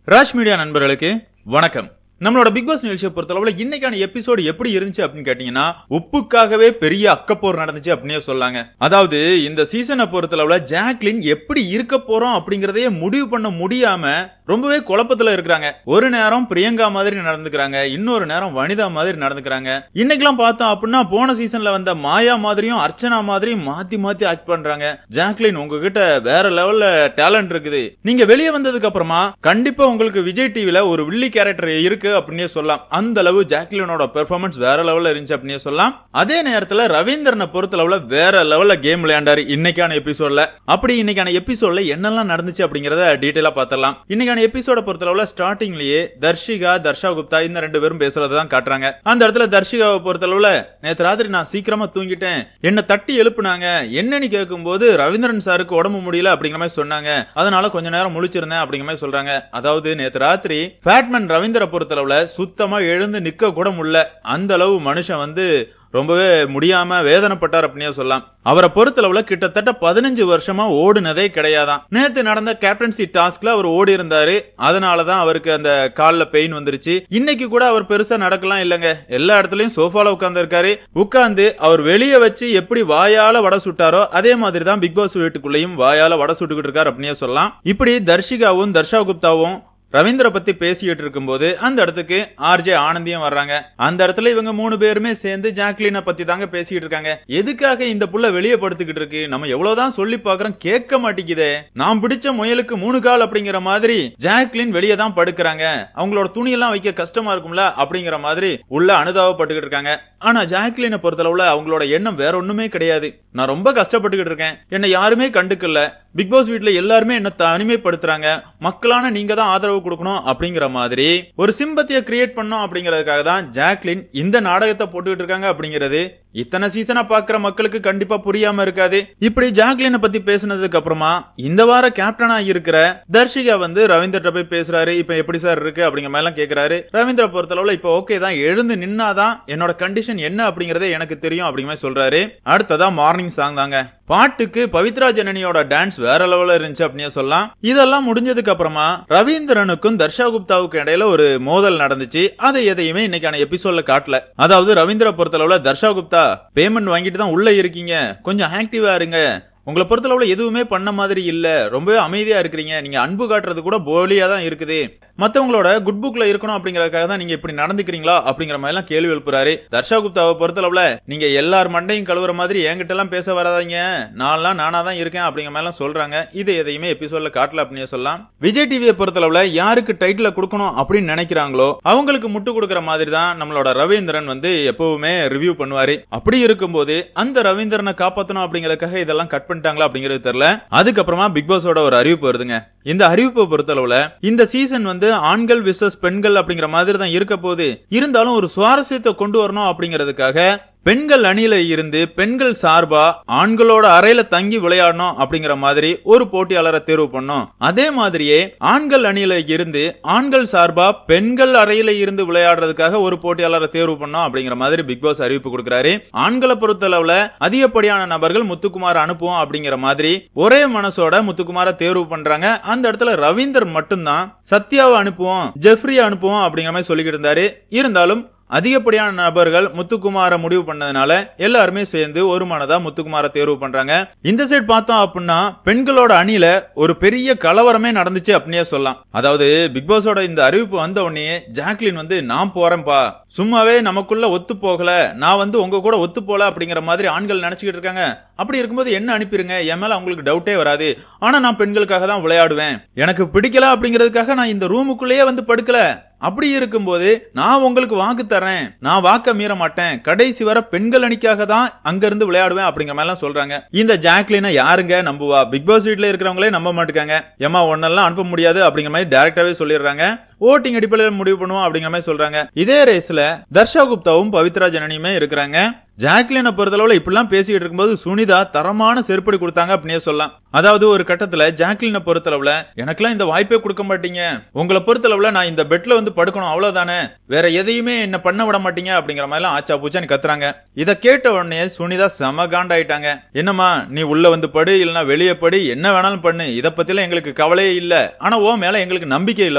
Raj media நண்பர்களுக்கு வணக்கம். நம்மளோட பிக் பாஸ் நிகழ்ச்சியை பொறுத்தளவுல இன்னைக்கான எபிசோடு எப்படி இருந்துச்சு அப்படின்னு கேட்டீங்கன்னா, உப்புக்காகவே பெரிய அக்கப்போர் நடந்துச்சு அப்படின்னே சொல்லாங்க. அதாவது இந்த சீசனை பொறுத்தளவுல ஜாக்லின் எப்படி இருக்க போறோம் அப்படிங்கறதையே முடிவு பண்ண முடியாம ரொம்பவே குழப்பத்துல இருக்கிறாங்க. ஒரு நேரம் பிரியங்கா மாதிரி நடந்துக்கிறாங்க, இன்னொரு நேரம் வனிதா மாதிரி நடந்துக்கிறாங்க. இன்னைக்கெல்லாம் பார்த்தோம் அப்படின்னா போன சீசன்ல வந்த மாயா மாதிரியும் அர்ச்சனா மாதிரியும் மாத்தி மாத்தி ஆக்ட் பண்றாங்க. ஜாக்லின் உங்ககிட்ட வேற லெவல்ல டேலண்ட் இருக்குது. நீங்க வெளியே வந்ததுக்கு அப்புறமா கண்டிப்பா உங்களுக்கு விஜய் டிவில ஒரு வில்லி கேரக்டர் இருக்கு அப்படினே சொல்லலாம். அந்த அளவு ஜாக்லினோட பெர்ஃபார்மன்ஸ் வேற லெவல்ல இருந்துச்சு அப்படினே சொல்லலாம். அதே நேரத்துல ரவீந்திரனை பொறுத்தளவுல வேற லெவல்ல கேம் விளையாண்டாரு இன்னைக்கான எபிசோட்ல. அப்படி இன்னைக்கான எபிசோட்ல என்னெல்லாம் நடந்துச்சு அப்படிங்கறத டீடைலா பார்த்தறலாம். இன்னைக்கான எபிசோட பொறுத்தளவுல ஸ்டார்டிங்லயே தர்ஷிகா, தர்ஷா குப்தா இந்த ரெண்டு பேரும் பேசுறத தான் காட்டுறாங்க. அந்த இடத்துல தர்ஷிகாவை பொறுத்தளவுல நேத்து ராத்திரி நான் சீக்கிரமா தூங்கிட்டேன், என்ன தட்டி எழுப்புனாங்க, என்னன்னு கேட்கும்போது ரவீந்திரன் சாருக்கு உடம்பு முடியல அப்படிங்கிற மாதிரி சொன்னாங்க, அதனால கொஞ்ச நேரம் முழிச்சிருந்தேன் அப்படிங்கிற மாதிரி சொல்றாங்க. அதாவது நேத்து ராத்திரி ஃபேட்மேன் ரவீந்திர பொறுத்தளவுல சுத்தமா எழுந்து நிக்க கூட முடியல. அந்த அளவு மனுஷன் வந்து ரொம்பவே முடியாம வேதனைப்பட்டார் அப்படின்னே சொல்லலாம். அவரை பொறுத்தளவுல கிட்டத்தட்ட 15 வருஷமா ஓடுனதே கிடையாதான். நேத்து நடந்த கேப்டன்சி டாஸ்க்ல அவர் ஓடி இருந்தாரு, அதனாலதான் அவருக்கு அந்த கால்ல பெயின் வந்துருச்சு. இன்னைக்கு கூட அவர் பெருசா நடக்கலாம் இல்லங்க, எல்லா இடத்துலயும் சோஃபால உட்கார்ந்து இருக்காரு. உட்கார்ந்து அவர் வெளியே வச்சு எப்படி வாயால வடை சுட்டாரோ அதே மாதிரி தான் பிக் பாஸ் வீட்டுக்குள்ளேயும் வாயால வடை சுட்டுக்கிட்டு இருக்காரு அப்படின்னே சொல்லலாம். இப்படி தர்ஷிகாவும் தர்ஷா குப்தாவும் ரவீந்திர பத்தி பேசிட்டு இருக்கும்போது அந்த இடத்துக்கு ஆர்ஜே ஆனந்தியும் வர்றாங்க. அந்த இடத்துல இவங்க 3 பேருமே சேர்ந்து ஜாக்லினை பத்தி தாங்க பேசிட்டு இருக்காங்க. எதுக்காக இந்த புள்ள வெளியே படுத்துக்கிட்டு இருக்கு, நம்ம எவ்வளவுதான் சொல்லி பாக்குறோம் கேட்க மாட்டேங்குதே, நாம் பிடிச்ச முயலுக்கு 3 கால் அப்படிங்கிற மாதிரி ஜாக்லின் வெளியே தான் படுக்கிறாங்க, அவங்களோட துணியெல்லாம் வைக்க கஷ்டமா இருக்கும்ல அப்படிங்கிற மாதிரி உள்ள அனுதாபப்பட்டுக்கிட்டு இருக்காங்க. ஆனா ஜாக்லினை பொறுத்தளவுல அவங்களோட எண்ணம் வேற ஒண்ணுமே கிடையாது. நான் ரொம்ப கஷ்டப்பட்டுக்கிட்டு இருக்கேன், என்னை யாருமே கண்டுக்கல, பிக் பாஸ் வீட்ல எல்லாருமே என்ன தனிமைப்படுத்துறாங்க, மக்களான நீங்க தான் ஆதரவு கொடுக்கணும் அப்படிங்கிற மாதிரி ஒரு சிம்பத்தியை கிரியேட் பண்ணோம் அப்படிங்கிறதுக்காக தான் ஜாக்லின் இந்த நாடகத்தை போட்டுக்கிட்டு இருக்காங்க அப்படிங்கிறது இத்தனை சீசனா பாக்குற மக்களுக்கு கண்டிப்பா புரியாம இருக்காது. இப்படி ஜாக்லினை பத்தி பேசினதுக்கு அப்புறமா இந்த வார கேப்டனா இருக்கிற தர்ஷிகா வந்து ரவீந்திர போய் பேசுறாரு. இப்ப எப்படி சார் இருக்கு அப்படிங்கிற மாதிரி எல்லாம் கேக்குறாரு. ரவீந்திர பொறுத்தளவுல இப்ப ஓகே தான், எழுந்து நின்னாதான் என்னோட கண்டிஷன் என்ன அப்படிங்கறதே எனக்கு தெரியும் அப்படிங்கிற மாதிரி சொல்றாரு. அடுத்ததா மார்னிங் சாங் தாங்க. பாட்டுக்கு பவித்ரா ஜனனியோட டான்ஸ் வேற லெவல்ல இருந்துச்சு அப்படின்னு சொல்லலாம். இதெல்லாம் முடிஞ்சதுக்கு அப்புறமா ரவீந்திரனுக்கும் தர்ஷா குப்தாவுக்கு இடையில ஒரு மோதல் நடந்துச்சு. அதை எதையுமே இன்னைக்கான எபிசோட்ல காட்டல. அதாவது ரவீந்திர பொறுத்தளவுல தர்ஷா குப்தா பேமெண்ட் வாங்கிட்டு தான் உள்ள இருக்கீங்க, கொஞ்சம் ஆக்டிவா இருங்க, உங்களை பொறுத்தளவுல எதுவுமே பண்ண மாதிரி இல்ல, ரொம்பவே அமைதியா இருக்கிறீங்க, நீங்க அன்பு காட்டுறது கூட போலியா தான் இருக்குது, மத்தவங்களோட குட் புக்ல இருக்கணும் அப்படிங்கறதுக்காக தான் நீங்க இப்படி நடந்துக்கிறீங்களா அப்படிங்கிற மாதிரி எல்லாம் கேள்வி எழுப்புறாரு. தர்ஷா குப்தாவை பொறுத்தளவுல நீங்க எல்லார் மண்டையும் கழுவுற மாதிரி என்கிட்ட எல்லாம் பேச வராதீங்க, நானா தான் இருக்கேன் அப்படிங்கிற மாதிரி எல்லாம் சொல்றாங்க. இது எதையுமே எபிசோட்ல காட்டல அப்படின்னு சொல்லலாம். விஜய் டிவியை பொறுத்தளவுல யாருக்கு டைட்டில் கொடுக்கணும் அப்படின்னு நினைக்கிறாங்களோ அவங்களுக்கு முட்டு கொடுக்கற மாதிரி தான் நம்மளோட ரவீந்திரன் வந்து எப்பவுமே ரிவ்யூ பண்ணுவாரு. அப்படி இருக்கும்போது அந்த ரவீந்திரனை காப்பாற்றணும் அப்படிங்கறதுக்காக இதெல்லாம் கட் பண்ணிட்டாங்களா அப்படிங்கிறது தெரியல. அதுக்கப்புறமா பிக் பாஸோட ஒரு அறிவிப்பு வருதுங்க. இந்த அறிவிப்பை பொறுத்தளவுல இந்த சீசன் வந்து ஆண்கள் விசஸ் பெண்கள் அப்படிங்கிற மாதிரி தான் இருக்க போகுது. இருந்தாலும் ஒரு சுவாரஸ்யத்தை கொண்டு வரணும் அப்படிங்கிறதுக்காக பெண்கள் அணியில இருந்து பெண்கள் சார்பா ஆண்களோட அறையில தங்கி விளையாடணும் அப்படிங்கிற மாதிரி ஒரு போட்டியாளரை தேர்வு பண்ணோம். அதே மாதிரியே ஆண்கள் அணியில இருந்து ஆண்கள் சார்பா பெண்கள் அறையில இருந்து விளையாடுறதுக்காக ஒரு போட்டியாளரை தேர்வு பண்ணோம் அப்படிங்கிற மாதிரி பிக் பாஸ் அறிவிப்பு கொடுக்கிறாரு. ஆண்களை பொறுத்தளவுல அதிகப்படியான நபர்கள் முத்துக்குமார் அனுப்புவோம் அப்படிங்கிற மாதிரி ஒரே மனசோட முத்துக்குமாரை தேர்வு பண்றாங்க. அந்த இடத்துல ரவீந்தர் மட்டும்தான் சத்யாவை அனுப்புவோம், ஜெஃப்ரியை அனுப்புவோம் அப்படிங்கிற மாதிரி சொல்லிக்கிட்டு இருந்தாரு. இருந்தாலும் அதிகப்படியான நபர்கள் முத்துக்குமார முடிவு பண்ணதுனால எல்லாருமே சேர்ந்து ஒரு மனதா முத்துக்குமார தேர்வு பண்றாங்க. இந்த சைடு பார்த்தோம் அப்படின்னா பெண்களோட அணியில ஒரு பெரிய கலவரமே நடந்துச்சு அப்படின்னே சொல்லலாம். அதாவது பிக் பாஸோட இந்த அறிவிப்பு வந்த உடனே ஜாக்லின் வந்து நான் போறேன்பா, சும்மாவே நமக்குள்ள ஒத்து போகல, நான் வந்து உங்க கூட ஒத்து போல அப்படிங்கிற மாதிரி ஆண்கள் நினைச்சுக்கிட்டு இருக்காங்க. அப்படி இருக்கும்போது என்ன அனுப்பிடுங்க, என் மேல அவங்களுக்கு டவுட்டே வராது, ஆனா நான் பெண்களுக்காக தான் விளையாடுவேன், எனக்கு பிடிக்கல அப்படிங்கிறதுக்காக நான் இந்த ரூமுக்குள்ளேயே வந்து படுக்கல, அப்படி இருக்கும்போது நான் உங்களுக்கு வாக்கு தரேன், நான் வாக்க மீற மாட்டேன், கடைசி வர பெண்கள் அணிக்காக தான் அங்க இருந்து விளையாடுவேன் அப்படிங்கிற மாதிரி எல்லாம் சொல்றாங்க. இந்த ஜாக்லினை யாருங்க நம்புவா? பிக் பாஸ் வீட்ல இருக்கிறவங்களே நம்ப மாட்டுக்காங்க. ஏமா ஒன்னெல்லாம் அனுப்ப முடியாது அப்படிங்கிற மாதிரி டைரக்டாவே சொல்லிடுறாங்க. ஓட்டிங் அடிப்படையில் முடிவு பண்ணுவோம் அப்படிங்கிற மாதிரி சொல்றாங்க. இதே ரேஸ்ல தர்ஷா குப்தாவும் பவித்ரா ஜனனியுமே இருக்கிறாங்க. ஜாக்லினை பொறுத்தளவுல இப்படிலாம் பேசிட்டு இருக்கும்போது சுனிதா தரமான செருப்படி கொடுத்தாங்க அப்படின்னே சொல்லலாம். அதாவது ஒரு கட்டத்துல ஜாக்லினை பொறுத்தளவுல எனக்கெல்லாம் இந்த வாய்ப்பே கொடுக்க மாட்டீங்க, உங்களை பொறுத்தளவுல நான் இந்த பெட்ல வந்து படுக்கணும் அவ்வளவுதானே, வேற எதையுமே என்ன பண்ண விட மாட்டீங்க அப்படிங்கிற மாதிரி எல்லாம் ஆச்சா பூச்சான்னு கத்துறாங்க. இதை கேட்ட உடனே சுனிதா செம காண்டாயிட்டாங்க. என்னமா நீ உள்ள வந்து படு இல்லைன்னா வெளியே படு, என்ன வேணாலும் பண்ணு, இதை பத்திலாம் எங்களுக்கு கவலையே இல்ல, ஆனா ஓ மேல எங்களுக்கு நம்பிக்கை இல்லப்பா,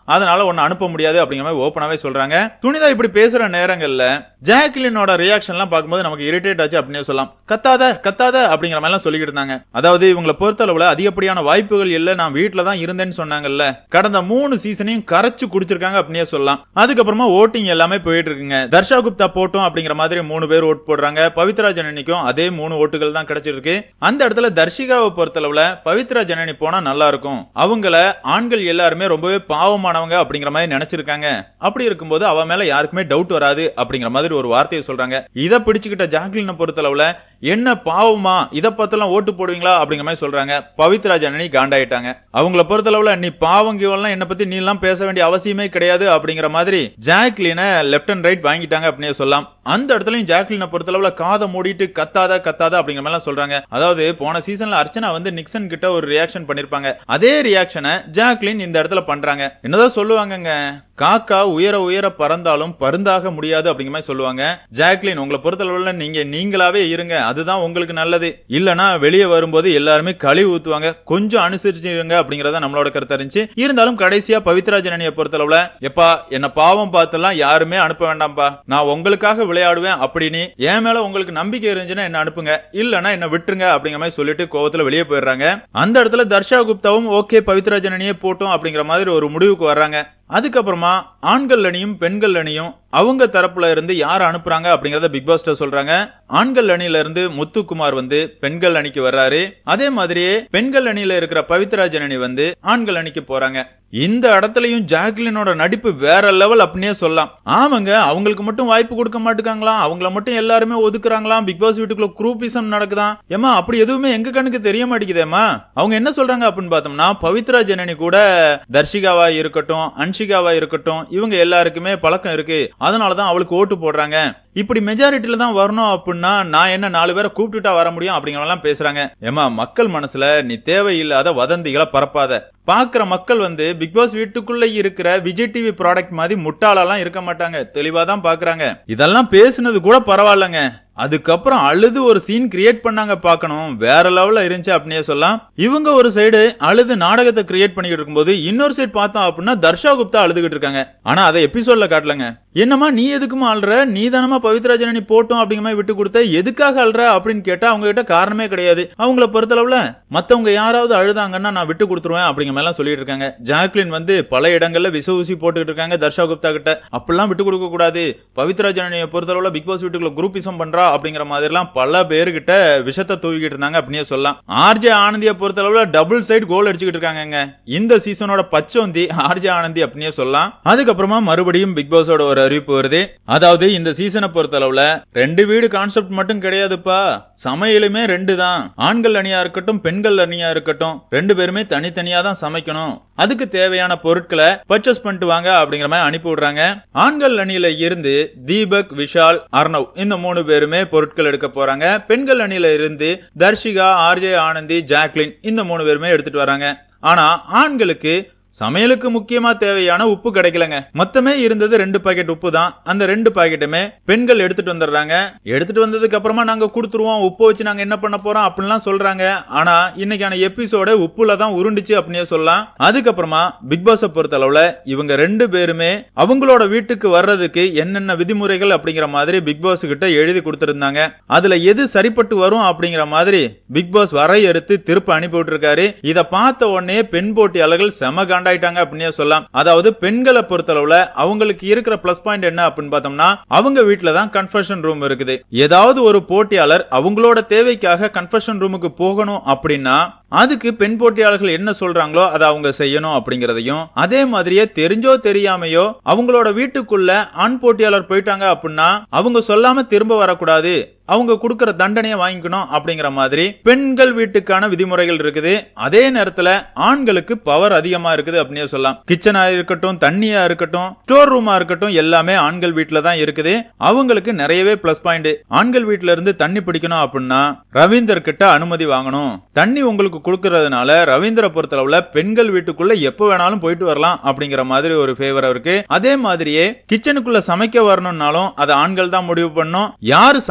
அதனால உன்னை அனுப்ப முடியாது அப்படிங்கிற மாதிரி ஓப்பனாவே சொல்றாங்க. சுனிதா இப்படி பேசுற நேரங்கள்ல ஜாக்லினோட ரியாக்ஷன்லாம் பார்க்கும்போது நமக்கு இரிட்டேட் ஆச்சு அப்படின்னு சொல்லலாம். கத்தாத கத்தாத அப்படிங்கிற மாதிரி எல்லாம் சொல்லிக்கிட்டு இருந்தாங்க. அதாவது இவங்களை பொறுத்தளவுல அதிகப்படியான வாய்ப்புகள் இல்ல, நான் வீட்டுல தான் இருந்தேன்னு சொன்னாங்கல்ல, கடந்த 3 சீசனையும் கரைச்சு குடிச்சிருக்காங்க அப்படின்னே சொல்லலாம். அதுக்கப்புறமா ஓட்டிங் எல்லாமே போயிட்டு இருக்குங்க. தர்ஷா குப்தா போட்டும் அப்படிங்கிற மாதிரி 3 பேர் ஓட்டு போடுறாங்க. பவித்ரா ஜனனிக்கும் அதே 3 ஓட்டுகள் தான் கிடைச்சிருக்கு. அந்த இடத்துல தர்ஷிகாவை பொறுத்தளவுல பவித்ரா ஜனனி போனா நல்லா இருக்கும், அவங்கள ஆண்கள் எல்லாருமே ரொம்பவே பாவமானவங்க அப்படிங்கிற மாதிரி நினைச்சிருக்காங்க, அப்படி இருக்கும்போது அவ மேல யாருக்குமே டவுட் வராது அப்படிங்கிற மாதிரி ஒரு வார்த்தையை சொல்றாங்க. இதை பிடிச்சுக்கிட்ட ஜாக்லினை பொறுத்தளவுல என்ன பாவமா, இதை பத்தெல்லாம் ஓட்டு போடுவீங்களா அப்படிங்கிற மாதிரி சொல்றாங்க. பவித்ரா ஜனனி காண்டாயிட்டாங்க. அவங்கள பொறுத்தளவுல நீ பாவங்கெல்லாம் என்ன பத்தி நீ எல்லாம் பேச வேண்டிய அவசியமே கிடையாது அப்படிங்கிற மாதிரி ஜாக்லினை லெப்ட் அண்ட் ரைட் வாங்கிட்டாங்க அப்படின்னே சொல்லலாம். அந்த இடத்துலயும் ஜாக்லினை பொறுத்தளவுல காதை மூடிட்டு கத்தாத கத்தாத அப்படிங்கிற மாதிரி சொல்றாங்க. அதாவது போன சீசன்ல அர்ச்சனா வந்து நிக்சன் கிட்ட ஒரு ரியாக்ஷன் பண்ணிருப்பாங்க, அதே ரியாக்ஷனை ஜாக்லின் இந்த இடத்துல பண்றாங்க. என்னதான் சொல்லுவாங்கங்க, காக்கா உயர உயர பறந்தாலும் பருந்தாக முடியாது அப்படிங்கிற மாதிரி சொல்லுவாங்க. ஜாக்லின் உங்களை பொறுத்தளவுல நீங்க நீங்களாவே இருங்க, அதுதான் உங்களுக்கு நல்லது, இல்லனா வெளியே வரும்போது எல்லாருமே கழிவு ஊத்துவாங்க, கொஞ்சம் அனுசரிச்சுங்க அப்படிங்கறத நம்மளோட கருத்து இருந்துச்சு. இருந்தாலும் கடைசியா பவித்ரா ஜனனியை பொறுத்தளவுல எப்பா என்ன பாவம் பார்த்தெல்லாம் யாருமே அனுப்ப வேண்டாம்பா, நான் உங்களுக்காக விளையாடுவேன் அப்படின்னு என் மேல உங்களுக்கு நம்பிக்கை இருந்துச்சுன்னா என்ன அனுப்புங்க, இல்லனா என்ன விட்டுருங்க அப்படிங்கிற மாதிரி சொல்லிட்டு கோவத்துல வெளியே போயிடுறாங்க. அந்த இடத்துல தர்ஷா குப்தாவும் ஓகே பவித்ரா ஜனனியே போட்டோம் அப்படிங்கிற மாதிரி ஒரு முடிவுக்கு வர்றாங்க. அதுக்கப்புறமா ஆண்கள் அணியும் பெண்கள் அணியும் அவங்க தரப்புல இருந்து யார் அனுப்புறாங்க அப்படிங்கறத பிக் பாஸ்ட சொல்றாங்க. ஆண்கள் அணியில இருந்து முத்துக்குமார் வந்து பெண்கள் அணிக்கு வர்றாரு. அதே மாதிரியே பெண்கள் அணியில இருக்கிற பவித்ரா ஜனனி வந்து ஆண்கள் அணிக்கு போறாங்க. இந்த இடத்துலயும் ஜாக்லினோட நடிப்பு வேற லெவல் அப்படின்னே சொல்லலாம். ஆமாங்க, அவங்களுக்கு மட்டும் வாய்ப்பு கொடுக்க மாட்டுக்காங்களாம், அவங்கள மட்டும் எல்லாருமே ஒதுக்குறாங்களாம், பிக் பாஸ் வீட்டுக்குள்ள குரூப்பிசம் நடக்குதான். ஏமா அப்படி எதுவுமே எங்க கண்ணுக்கு தெரிய மாட்டேங்குதேமா. அவங்க என்ன சொல்றாங்க அப்படின்னு பார்த்தோம்னா, பவித்ரா ஜனனி கூட தர்ஷிகாவா இருக்கட்டும், அன்ஷிகாவா இருக்கட்டும், இவங்க எல்லாருக்குமே பழக்கம் இருக்கு, அதனாலதான் அவளுக்கு ஓட்டு போடுறாங்க. இப்படி மெஜாரிட்டில தான் வரணும் அப்படின்னா நான் என்ன 4 பேரை கூப்பிட்டுட்டா வர முடியும் அப்படிங்கறதெல்லாம் பேசுறாங்க. ஏமா மக்கள் மனசுல நீ தேவையில்லாத வதந்திகளை பரப்பாத. பாக்குற மக்கள் வந்து பிக் பாஸ் வீட்டுக்குள்ள இருக்கிற விஜய் டிவி ப்ராடக்ட் மாதிரி முட்டாளெல்லாம் இருக்க மாட்டாங்க, தெளிவா தான் பாக்குறாங்க. இதெல்லாம் பேசுனது கூட பரவாயில்லங்க, அதுக்கப்புறம் அழுது ஒரு சீன் கிரியேட் பண்ணாங்க, பார்க்கணும் வேற லெவல்ல இருந்துச்சு அப்படின்னே சொல்லலாம். இவங்க ஒரு சைடு அழுது நாடகத்தை கிரியேட் பண்ணிட்டு இருக்கும்போது இன்னொரு சைடு பார்த்தோம் அப்படின்னா தர்ஷா குப்தா அழுதுகிட்டு இருக்காங்க. ஆனா அதை எபிசோட்ல காட்டலங்க. என்னமா நீ எதுக்குமா அழுற, நீ தானமா பவித்ரா ஜனனி போட்டோம் அப்படிங்கிற மாதிரி விட்டு கொடுத்த, எதுக்காக அழுற அப்படின்னு கேட்டா அவங்க கிட்ட காரணமே கிடையாது. அவங்கள பொறுத்தளவுல மத்தவங்க யாராவது அழுதாங்கன்னா நான் விட்டு கொடுத்துருவேன் அப்படிங்கிற மாதிரி எல்லாம் சொல்லிட்டு இருக்காங்க. ஜாக்லின் வந்து பல இடங்கள்ல விச ஊசி போட்டுக்கிட்டு இருக்காங்க தர்ஷா குப்தா கிட்ட, அப்படிலாம் விட்டு கொடுக்க கூடாது, பவித்ரா ஜனனியை பொறுத்தளவுல பிக் பாஸ் வீட்டுக்குள்ள குரூப்பிசம் பண்றா அப்படிங்கிற மாதிரிலாம் பல பேர்கிட்ட விஷத்தை தூவிக்கிட்டு இருந்தாங்க அப்படின்னே சொல்லலாம். ஆர்ஜே ஆனந்தியை பொறுத்தளவுல டபுள் சைடு கோல் அடிச்சுக்கிட்டு இருக்காங்க. இந்த சீசனோட பச்சோந்தி ஆர்ஜே ஆனந்தி அப்படின்னே சொல்லலாம். அதுக்கப்புறமா மறுபடியும் பிக் பாஸோட ஒரு அறிவிப்பு வருது. அதாவது இந்த சீசனை பொறுத்தளவுல 2 வீடு கான்செப்ட் மட்டும் கிடையாதுப்பா, சமையலுமே 2 தான். ஆண்கள் அணியா இருக்கட்டும் பெண்கள் அணியா இருக்கட்டும் 2 பேருமே தனித்தனியா தான் சமைக்கணும், அதுக்கு தேவையான பொருட்களை பர்ச்சேஸ் பண்ணிட்டு வாங்க அப்படிங்கிற மாதிரி அனுப்பி விடுறாங்க. ஆண்கள் அணியில இருந்து தீபக், விஷால், அர்ணவ் இந்த 3 பேருமே பொருட்கள் எடுக்க போறாங்க. பெண்கள் அணியில இருந்து தர்ஷிகா, ஆர்ஜே ஆனந்தி, ஜாக்லின் இந்த 3 பேருமே எடுத்துட்டு வராங்க. ஆனா ஆண்களுக்கு சமையலுக்கு முக்கியமா தேவையான உப்பு கிடைக்கலங்க. மொத்தமே இருந்தது 2 பாக்கெட் உப்பு தான். அந்த 2 பாக்கெட்டுமே பெண்கள் எடுத்துட்டு வந்துடுறாங்க. எடுத்துட்டு வந்ததுக்கு அப்புறமா நாங்க கொடுத்துருவோம், உப்பு வச்சு நாங்க என்ன பண்ண போறோம் அப்படின்லாம் சொல்றாங்க. ஆனா இன்னைக்கான எபிசோட உப்புல தான் உருண்டுச்சு அப்படின்னே சொல்லலாம். அதுக்கப்புறமா பிக் பாஸ் பொறுத்த அளவுல இவங்க 2 பேருமே அவங்களோட வீட்டுக்கு வர்றதுக்கு என்னென்ன விதிமுறைகள் அப்படிங்கிற மாதிரி பிக் பாஸ் கிட்ட எழுதி கொடுத்திருந்தாங்க. அதுல எது சரிப்பட்டு வரும் அப்படிங்கிற மாதிரி பிக் பாஸ் வரையறுத்து திருப்ப அனுப்பி விட்டுருக்காரு. இதை பார்த்த உடனே பெண் போட்டியாளர்கள் செம காண்டாயிட்டாங்க அப்படின்னே சொல்லலாம். அதாவது பெண்களை பொறுத்தளவுல அவங்களுக்கு இருக்கிற பிளஸ் பாயிண்ட் என்ன அப்படின்னு பார்த்தோம்னா, அவங்க வீட்டுல தான் கன்ஃபெஷன் ரூம் இருக்குது. ஏதாவது ஒரு போட்டியாளர் அவங்களோட தேவைக்காக கன்ஃபெஷன் ரூமுக்கு போகணும் அப்படின்னா அதுக்கு பெண் போட்டியாளர்கள் என்ன சொல்றாங்களோ அதை அவங்க செய்யணும் அப்படிங்கறதையும், அதே மாதிரியே தெரிஞ்சோ தெரியாமையோ அவங்களோட வீட்டுக்குள்ள ஆண் போட்டியாளர் போயிட்டாங்க அப்படின்னா அவங்க சொல்லாம திரும்ப வரக்கூடாது, அவங்க கொடுக்கிற தண்டனையை வாங்கிக்கணும் அப்படிங்கிற மாதிரி பெண்கள் வீட்டுக்கான விதிமுறைகள் இருக்குது. அதே நேரத்துல ஆண்களுக்கு பவர் அதிகமா இருக்குது அப்படின்னே சொல்லலாம். கிச்சனா இருக்கட்டும், தண்ணியா இருக்கட்டும், ஸ்டோர் ரூமா இருக்கட்டும், எல்லாமே ஆண்கள் வீட்டுல தான் இருக்குது. அவங்களுக்கு நிறையவே பிளஸ் பாயிண்ட். ஆண்கள் வீட்டுல இருந்து தண்ணி பிடிக்கணும் அப்படின்னா ரவீந்தர் கிட்ட அனுமதி வாங்கணும். தண்ணி உங்களுக்கு கொடுக்கறதுனால ரவீந்தரை பொறுத்தளவுல பெண்கள் வீட்டுக்குள்ள எப்ப வேணாலும் போயிட்டு வரலாம் அப்படிங்கிற மாதிரி ஒரு ஃபேவர் இருக்கு. அதே மாதிரியே கிச்சனுக்குள்ள சமைக்க வரணும்னாலும் அதை ஆண்கள் தான் முடிவு பண்ணும். யாரு சமைக்கணும்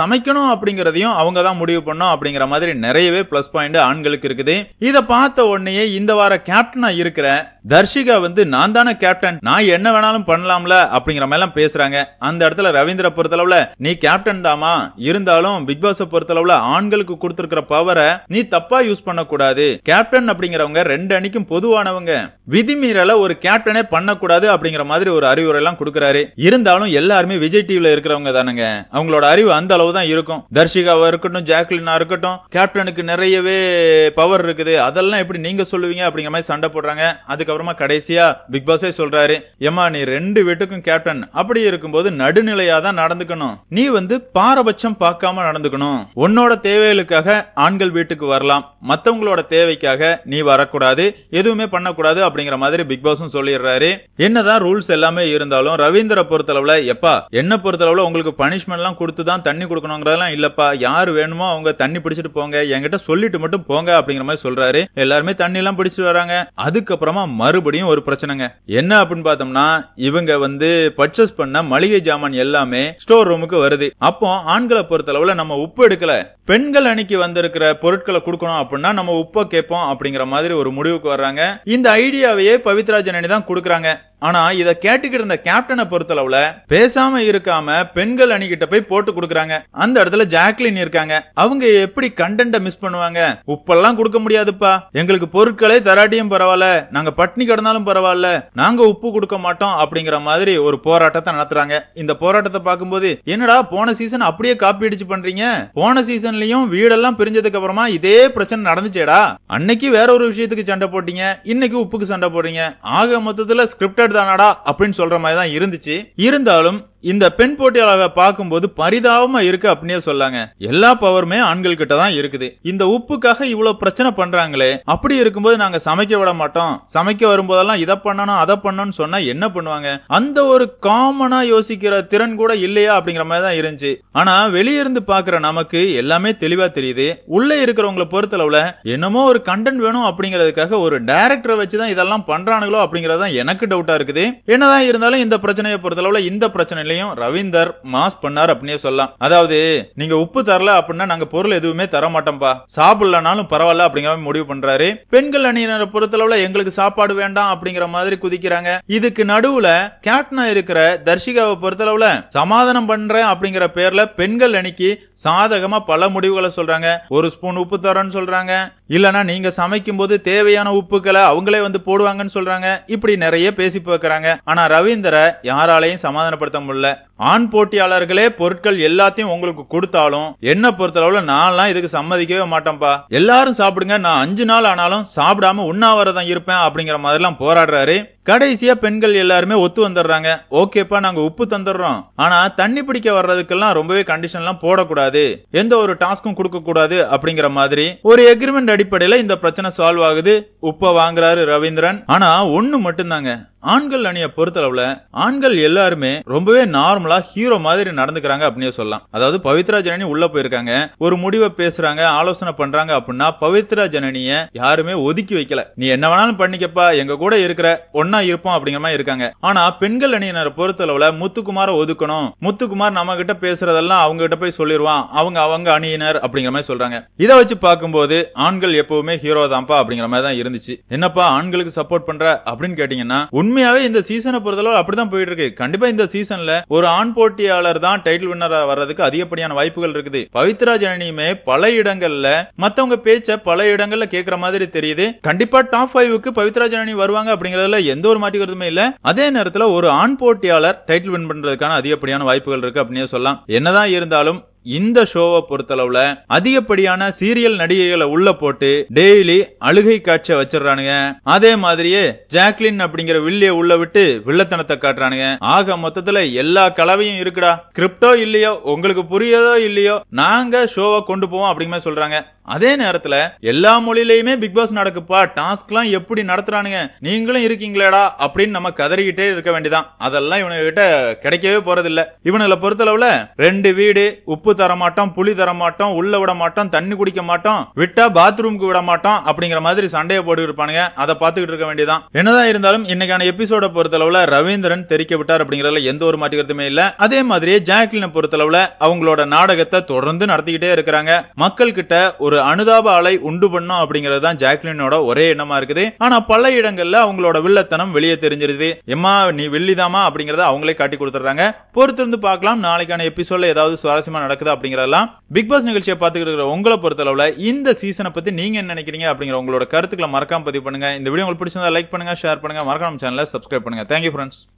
பண்ணணும் அப்படிங்கறதையும் அவங்க தான் முடிவு பண்ணணும் அப்படிங்கிற மாதிரி நிறையவே பிளஸ் பாயிண்ட் ஆண்களுக்கு இருக்குது. இத பார்த்த உடனே இந்த வார கேப்டனா இருக்கிற தர்ஷிகா வந்து நான் தானே கேப்டன், நான் என்ன வேணாலும் பண்ணலாம்ல அப்படிங்கிற மாதிரி எல்லாம் பேசுறாங்க. அந்த இடத்துல ரவீந்திர பொறுத்தளவுல நீ கேப்டன் தாமா, இருந்தாலும் பிக் பாஸ் பொறுத்தளவுல ஆண்களுக்கு கொடுத்திருக்கிற பவரை நீ தப்பா யூஸ் பண்ண கூடாது. கேப்டன் அப்படிங்கிறவங்க 2 அணிக்கும் பொதுவானவங்க, விதிமீறல ஒரு கேப்டனே பண்ணக்கூடாது அப்படிங்கிற மாதிரி ஒரு அறிவுரை எல்லாம் கொடுக்கிறாரு. இருந்தாலும் எல்லாருமே விஜய் டிவில இருக்கிறவங்க தானுங்க, அவங்களோட அறிவு அந்த அளவு தான் இருக்கும். தர்ஷிகாவா இருக்கட்டும், ஜாக்லினா இருக்கட்டும், கேப்டனுக்கு நிறையவே பவர் இருக்குது, அதெல்லாம் எப்படி நீங்க சொல்லுவீங்க அப்படிங்கிற மாதிரி சண்டை போடுறாங்க. அதுக்கப்புறமா கடைசியா பிக் பாஸே சொல்றாரு, ஏமா நீ 2 வீட்டுக்கும் கேப்டன், அப்படி இருக்கும்போது நடுநிலையா தான் நடந்துக்கணும், நீ வந்து பாரபட்சம் பார்க்காம நடந்துக்கணும். உன்னோட தேவைகளுக்காக ஆண்கள் வீட்டுக்கு வரலாம், மத்தவங்களோட தேவைக்காக நீ வரக்கூடாது, எதுவுமே பண்ணக்கூடாது அப்படிங்கிற மாதிரி பிக் பாஸும் சொல்லிடுறாரு. என்னதான் ரூல்ஸ் எல்லாமே இருந்தாலும் ரவீந்திர பொறுத்தளவுல எப்பா என்ன பொறுத்தளவுல உங்களுக்கு பனிஷ்மெண்ட் எல்லாம் கொடுத்து தான் தண்ணி கொடுக்கணுங்கிறதெல்லாம் இல்லப்பா, யாரு வேணுமோ அவங்க தண்ணி பிடிச்சிட்டு போங்க, என்கிட்ட சொல்லிட்டு மட்டும் போங்க அப்படிங்கிற மாதிரி சொல்றாரு. எல்லாருமே தண்ணி எல்லாம் பிடிச்சிட்டு வராங்க. அதுக்கப்புறமா மறுபடியும் ஒரு பிரச்சனைங்க. என்ன அப்படின்னு பார்த்தோம்னா, இவங்க வந்து பர்ச்சேஸ் பண்ண மளிகை ஜாமான் எல்லாமே ஸ்டோர் ரூமுக்கு வருது. அப்போ ஆண்களை பொறுத்தளவுல நம்ம உப்பு எடுக்கல, பெண்கள் அணிக்கு வந்திருக்கிற பொருட்களை கொடுக்கணும் அப்படின்னா நம்ம உப்பை கேட்போம் அப்படிங்கிற மாதிரி ஒரு முடிவுக்கு வர்றாங்க. இந்த ஐடியாவையே பவித்ரா ஜனனி தான் கொடுக்கறாங்க. ஆனா இத கேட்டுக்கிட்டு இருந்த கேப்டனை பொறுத்தளவுல பேசாம இருக்காம பெண்கள் அணிகிட்ட போய் போட்டு கொடுக்கறாங்க. அந்த இடத்துல ஜாக்லின் இருக்காங்க, அவங்க எப்படி கண்டென்ட்ட மிஸ் பண்ணுவாங்க? உப்பெல்லாம் கொடுக்க முடியாதுப்பா, எங்களுக்கு பொருட்களே தராட்டியும் பரவாயில்ல, நாங்க பட்னி கிடந்தாலும் பரவாயில்ல, நாங்க உப்பு கொடுக்க மாட்டோம் அப்படிங்கிற மாதிரி ஒரு போராட்டத்தை நடத்துறாங்க. இந்த போராட்டத்தை பார்க்கும்போது என்னடா போன சீசன் அப்படியே காப்பி அடிச்சு பண்றீங்க, போன சீசன்லயும் வீடெல்லாம் பிரிஞ்சதுக்கு அப்புறமா இதே பிரச்சனை நடந்துச்சேடா, அன்னைக்கு வேற ஒரு விஷயத்துக்கு சண்டை போட்டீங்க, இன்னைக்கு உப்புக்கு சண்டை போடுறீங்க, ஆக மொத்தத்துல ஸ்கிரிப்ட் தானடா அப்படின்னு சொல்ற மாதிரி தான் இருந்துச்சு. இருந்தாலும் இந்த பெண் போட்டியாளர்களை பார்க்கும்போது பரிதாபமா இருக்கு அப்படின்னே சொல்லாங்க. எல்லா பவருமே ஆண்கள் கிட்ட தான் இருக்குது. இந்த உப்புக்காக இவ்வளவு பிரச்சனை பண்றாங்களே, அப்படி இருக்கும்போது நாங்க சமைக்க விட மாட்டோம், சமைக்க வரும்போதெல்லாம் இதை பண்ணணும் அதை பண்ணணும்னு சொன்னா என்ன பண்ணுவாங்க? அந்த ஒரு காமனா யோசிக்கிற திறன் கூட இல்லையா அப்படிங்கிற மாதிரி தான் இருந்துச்சு. ஆனா வெளியே இருந்து பாக்குற நமக்கு எல்லாமே தெளிவா தெரியுது. உள்ள இருக்கிறவங்களை பொறுத்தளவுல என்னமோ ஒரு கண்டென்ட் வேணும் அப்படிங்கிறதுக்காக ஒரு டைரக்டரை வச்சுதான் இதெல்லாம் பண்றானுங்களோ அப்படிங்கறத எனக்கு டவுட்டா இருக்குது. என்னதான் இருந்தாலும் இந்த பிரச்சனையை பொறுத்தளவுல இந்த பிரச்சனை ரவீந்தர் மாஸ் பண்ணார் அப்படினே சொல்லலாம். அதாவது நீங்க உப்பு தரல அப்படின்னா நாங்க பொருள் எதுவுமே தர மாட்டோம்பா, சாப்பிடலனாலும் பரவாயில்ல அப்படிங்கிற முடிவு பண்றாரு. பெண்கள் அணியினரை பொறுத்தளவுல எங்களுக்கு சாப்பாடு வேண்டாம் அப்படிங்கிற மாதிரி குதிக்கிறாங்க. இதுக்கு நடுவுல கேப்டனா இருக்கிற தர்ஷிகாவை பொறுத்தளவுல சமாதானம் பண்றேன் அப்படிங்கிற பேர்ல பெண்கள் அணிக்கு சாதகமா பல முடிவுகளை சொல்றாங்க. ஒரு ஸ்பூன் உப்பு தரேன்னு சொல்றாங்க, இல்லனா நீங்க சமைக்கும் போது தேவையான உப்புக்களை அவங்களே வந்து போடுவாங்கன்னு சொல்றாங்க. இப்படி நிறைய பேசி பார்க்கறாங்க. ஆனா ரவீந்திர யாராலையும் சமாதானப்படுத்த முடியல. ஆண் போட்டியாளர்களே பொருட்கள் எல்லாத்தையும் உங்களுக்கு கொடுத்தாலும் என்ன பொறுத்தளவுல நான்லாம் இதுக்கு சம்மதிக்கவே மாட்டேன்பா, எல்லாரும் சாப்பிடுங்க, நான் 5 நாள் ஆனாலும் சாப்பிடாம உண்ணாவிரதம் இருப்பேன் அப்படிங்கிற மாதிரி எல்லாம் போராடுறாரு. கடைசியா பெண்கள் எல்லாருமே ஒத்து வந்துடுறாங்க. ஓகேப்பா நாங்க உப்பு தந்துடுறோம், ஆனா தண்ணி பிடிக்க வர்றதுக்கெல்லாம் ரொம்பவே கண்டிஷன் எல்லாம் போடக்கூடாது, எந்த ஒரு டாஸ்க்கும் கொடுக்க கூடாது அப்படிங்கிற மாதிரி ஒரு எக்ரிமெண்ட் அடிப்படையில இந்த பிரச்சனை சால்வ் ஆகுது. உப்ப வாங்குறாரு ரவீந்திரன். ஆனா ஒண்ணு மட்டும்தாங்க, ஆண்கள் அணியை பொறுத்தளவுல ஆண்கள் எல்லாருமே ரொம்பவே நார்மலா ஹீரோ மாதிரி நடந்துக்கிறாங்க அப்படின்னு சொல்லலாம். அதாவது பவித்ரா ஜனனி உள்ள போயிருக்காங்க, ஒரு முடிவை பேசுறாங்க, ஆலோசனை பண்றாங்க அப்படின்னா பவித்ரா ஜனனிய யாருமே ஒதுக்கி வைக்கல. நீ என்ன வேணாலும் பண்ணிக்கப்பா, எங்க கூட இருக்கிற ஒன்னா இருப்போம் அப்படிங்கிற மாதிரி இருக்காங்க. ஆனா பெண்கள் அணியினரை பொறுத்தளவுல முத்துக்குமார ஒதுக்கணும், முத்துக்குமார் நம்ம கிட்ட பேசுறதெல்லாம் அவங்க கிட்ட போய் சொல்லிடுவான், அவங்க அணியினர் அப்படிங்கிற மாதிரி சொல்றாங்க. இதை வச்சு பார்க்கும்போது ஆண்கள் எப்பவுமே ஹீரோ தான்ப்பா அப்படிங்கிற மாதிரி தான் இருந்துச்சு. என்னப்பா ஆண்களுக்கு சப்போர்ட் பண்ற அப்படின்னு கேட்டீங்கன்னா உண்மையாவே இந்த சீசனை பொறுத்தளவு அப்படிதான் போயிட்டு இருக்கு. கண்டிப்பா இந்த சீசன்ல ஒரு ஆண் போட்டியாளர் தான் டைட்டில் வின்னரா வர்றதுக்கு அதிகப்படியான வாய்ப்புகள் இருக்குது. பவித்ரா ஜனனியுமே பல இடங்கள்ல மத்தவங்க பேச்ச பல இடங்கள்ல கேட்கிற மாதிரி தெரியுது. கண்டிப்பா டாப் 5க்கு பவித்ரா ஜனனி வருவாங்க அப்படிங்கறதுல எந்த ஒரு மாற்று கருத்துமே இல்ல. அதே நேரத்துல ஒரு ஆண் போட்டியாளர் டைட்டில் வின் பண்றதுக்கான அதிகப்படியான வாய்ப்புகள் இருக்கு அப்படின்னு சொல்லலாம். என்னதான் இருந்தாலும் இந்த ஷோவை பொறுத்தளவுல அதிகப்படியான சீரியல் நடிகைகளை உள்ள போட்டு டெய்லி அழுகை காட்சியை வச்சிடறானுங்க. அதே மாதிரியே ஜாக்லின் அப்படிங்கிற வில்லிய உள்ள விட்டு வில்லத்தனத்தை காட்டுறானுங்க. ஆக மொத்தத்துல எல்லா கலவையும் இருக்குடா, ஸ்கிரிப்டோ இல்லையோ உங்களுக்கு புரியதோ இல்லையோ நாங்க ஷோவை கொண்டு போவோம் அப்படிங்கிற சொல்றாங்க. அதே நேரத்துல எல்லா மொழியிலயுமே பிக் பாஸ் நடக்குப்பா, டாஸ்க்லாம் எப்படி நடத்துறானுங்க, நீங்களும் இருக்கீங்களேடா அப்படின்னு நம்ம கதறிக்கிட்டே இருக்க வேண்டியதான். அதெல்லாம் இவனுங்க கிட்ட கிடைக்கவே போறதில்ல. இவனுங்களை பொறுத்தளவுல 2 வீடு, உப்பு தர மாட்டோம், புளி தர மாட்டோம், உள்ள விட மாட்டோம், தண்ணி குடிக்க மாட்டோம், விட்டா பாத்ரூமுக்கு விட மாட்டோம் அப்படிங்கிற மாதிரி சண்டையை போட்டு இருப்பானுங்க. அதை பார்த்துக்கிட்டு இருக்க வேண்டியதான். என்னதான் இருந்தாலும் இன்னைக்கான எபிசோட பொறுத்தளவுல ரவீந்திரன் தெரிக்க விட்டார் அப்படிங்கறதுல எந்த ஒரு மாற்று கருத்துமே இல்ல. அதே மாதிரியே ஜாக்லினை பொறுத்தளவுல அவங்களோட நாடகத்தை தொடர்ந்து நடத்திக்கிட்டே இருக்கிறாங்க. மக்கள் கிட்ட ஒரு அனுதாப அலை உண்டு பண்ணும் அப்படிங்கிறது தான் ஜாக்லினோட ஒரே எண்ணமா இருக்குது. ஆனா பல இடங்கள்ல அவங்களோட வில்லத்தனம் வெளியே தெரிஞ்சிருது. எம்மா நீ வெள்ளிதாமா அப்படிங்கறத அவங்களே காட்டி கொடுத்துறாங்க. பொறுத்திருந்து பார்க்கலாம் நாளைக்கான எபிசோட்ல ஏதாவது சுவாரஸ்யமா நடக்குது அப்படிங்கறதெல்லாம். பிக் பாஸ் நிகழ்ச்சியை பார்த்துக்கிட்டு இருக்கிற உங்களை பொறுத்தளவுல இந்த சீசனை பத்தி நீங்க என்ன நினைக்கிறீங்க அப்படிங்கிற உங்களோட கருத்துக்களை மறக்காம பதிவு பண்ணுங்க. இந்த வீடியோ உங்களுக்கு பிடிச்சிருந்தா லைக் பண்ணுங்க, ஷேர் பண்ணுங்க, மறக்காம சேனலை சப்ஸ்கிரைப் பண்ணுங்க. Thank you friends.